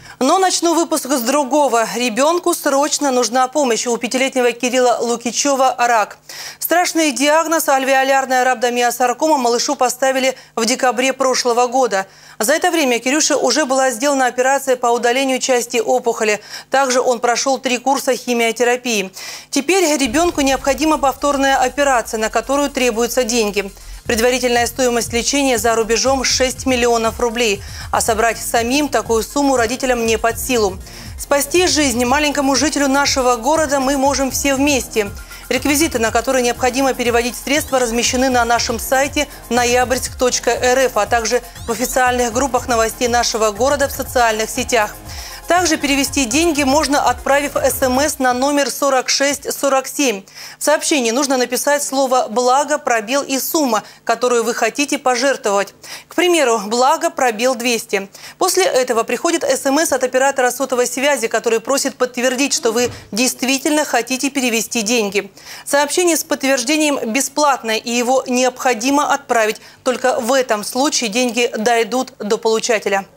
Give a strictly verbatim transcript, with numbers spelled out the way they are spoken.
Но начну выпуск с другого. Ребенку срочно нужна помощь. У пятилетнего Кирилла Лукичева рак. Страшный диагноз альвеолярная рhabdomyosаркома малышу поставили в декабре прошлого года. За это время Кирюше уже была сделана операция по удалению части опухоли. Также он прошел три курса химиотерапии. Теперь ребенку необходима повторная операция, на которую требуются деньги. Предварительная стоимость лечения за рубежом – шесть миллионов рублей. А собрать самим такую сумму родителям не под силу. Спасти жизнь маленькому жителю нашего города мы можем все вместе. Реквизиты, на которые необходимо переводить средства, размещены на нашем сайте ноябрьск точка эр эф, а также в официальных группах новостей нашего города в социальных сетях. Также перевести деньги можно, отправив СМС на номер сорок шесть сорок семь. В сообщении нужно написать слово «благо», пробел и сумма, которую вы хотите пожертвовать. К примеру, «благо», пробел двести. После этого приходит СМС от оператора сотовой связи, который просит подтвердить, что вы действительно хотите перевести деньги. Сообщение с подтверждением бесплатное, и его необходимо отправить. Только в этом случае деньги дойдут до получателя.